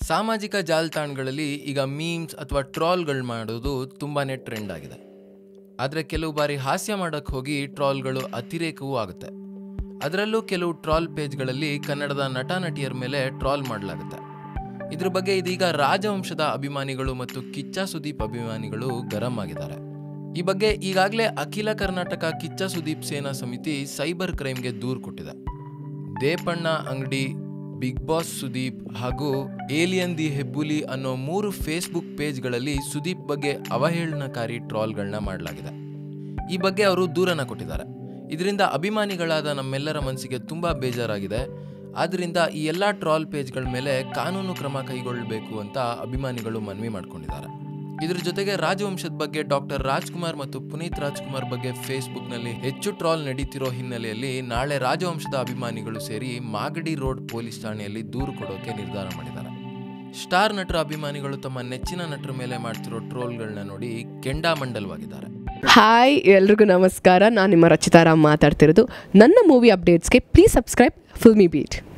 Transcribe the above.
ಸಾಮಾಜಿಕ ಜಾಲತಾಣಗಳಲ್ಲಿ ಈಗ ಮೀಮ್ಸ್ ಅಥವಾ ಟ್ರಾಲ್ಗಳು ಮಾಡೋದು ತುಂಬಾನೇ ಟ್ರೆಂಡ್ ಆಗಿದೆ. ಆದರೆ ಕೆಲವು ಬಾರಿ ಹಾಸ್ಯ ಮಾಡೋಕ್ಕೆ ಹೋಗಿ ಟ್ರಾಲ್ಗಳು ಅತಿರೇಕವೂ ಆಗುತ್ತೆ. ಅದರಲ್ಲೂ ಕೆಲವು ಟ್ರಾಲ್ ಪೇಜ್ಗಳಲ್ಲಿ ಕನ್ನಡದ ನಟ ನಟಿಯರ ಮೇಲೆ ಟ್ರಾಲ್ ಮಾಡಲಾಗುತ್ತೆ. ಇದ್ರ ಬಗ್ಗೆ ಇದೀಗ ರಾಜವಂಶದ ಅಭಿಮಾನಿಗಳು ಮತ್ತು ಕಿಚ್ಚ ಸುದೀಪ್ ಅಭಿಮಾನಿಗಳು ಗರಂ ಆಗಿದ್ದಾರೆ. ಈ ಬಗ್ಗೆ ಈಗಾಗಲೇ ಅಖಿಲ ಕರ್ನಾಟಕ ಕಿಚ್ಚ ಸುದೀಪ್ ಸೇನಾ ಸಮಿತಿ ಸೈಬರ್ ಕ್ರೈಮ್ಗೆ ದೂರು ಕೊಟ್ಟಿದೆ. ದೇಪಣ್ಣ ಅಂಗಡಿ, ಬಿಗ್ ಬಾಸ್ ಸುದೀಪ್ ಹಾಗೂ ಏಲಿಯನ್ ದಿ ಹೆಬ್ಬುಲಿ ಅನ್ನೋ 3 ಫೇಸ್ಬುಕ್ ಪೇಜ್ಗಳಲ್ಲಿ ಸುದೀಪ್ ಬಗ್ಗೆ ಅವಹೇಳನಕಾರಿ ಟ್ರಾಲ್ಗಳನ್ನ ಮಾಡಲಾಗಿದೆ. ಈ ಬಗ್ಗೆ ಅವರು ದೂರನ್ನ ಕೊಟ್ಟಿದ್ದಾರೆ. ಇದರಿಂದ ಅಭಿಮಾನಿಗಳಾದ ನಮ್ಮೆಲ್ಲರ ಮನಸ್ಸಿಗೆ ತುಂಬಾ ಬೇಜಾರಾಗಿದೆ. ಆದ್ದರಿಂದ ಈ ಎಲ್ಲ ಟ್ರಾಲ್ ಪೇಜ್ಗಳ ಮೇಲೆ ಕಾನೂನು ಕ್ರಮ ಕೈಗೊಳ್ಳಬೇಕು ಅಂತ ಅಭಿಮಾನಿಗಳು ಮನವಿ ಮಾಡ್ಕೊಂಡಿದ್ದಾರೆ. ಇದ್ರ ಜೊತೆಗೆ ರಾಜವಂಶದ ಬಗ್ಗೆ ಡಾಕ್ಟರ್ ರಾಜ್ಕುಮಾರ್ ಮತ್ತು ಪುನೀತ್ ರಾಜ್ಕುಮಾರ್ ಬಗ್ಗೆ ಫೇಸ್ಬುಕ್ನಲ್ಲಿ ಹೆಚ್ಚು ಟ್ರಾಲ್ ನಡೀತಿರೋ ಹಿನ್ನೆಲೆಯಲ್ಲಿ ನಾಳೆ ರಾಜವಂಶದ ಅಭಿಮಾನಿಗಳು ಸೇರಿ ಮಾಗಡಿ ರೋಡ್ ಪೊಲೀಸ್ ಠಾಣೆಯಲ್ಲಿ ದೂರು ಕೊಡೋಕೆ ನಿರ್ಧಾರ ಮಾಡಿದ್ದಾರೆ. ಸ್ಟಾರ್ ನಟರ ಅಭಿಮಾನಿಗಳು ತಮ್ಮ ನೆಚ್ಚಿನ ನಟರ ಮೇಲೆ ಮಾಡ್ತಿರೋ ಟ್ರೋಲ್ಗಳನ್ನ ನೋಡಿ ಕೆಂಡಾಮಂಡಲವಾಗಿದ್ದಾರೆ. ಹಾಯ್, ಎಲ್ರಿಗೂ ನಮಸ್ಕಾರ. ನಾನು ನಿಮ್ಮ ರಚಿತಾರಾಮ್ ಮಾತಾಡ್ತಿರೋದು. ನನ್ನ ಮೂವಿ ಅಪ್ಡೇಟ್ಸ್ಗೆ ಪ್ಲೀಸ್ ಸಬ್ಸ್ಕ್ರೈಬ್ ಫಿಲ್ಮಿ ಬೀಟ್.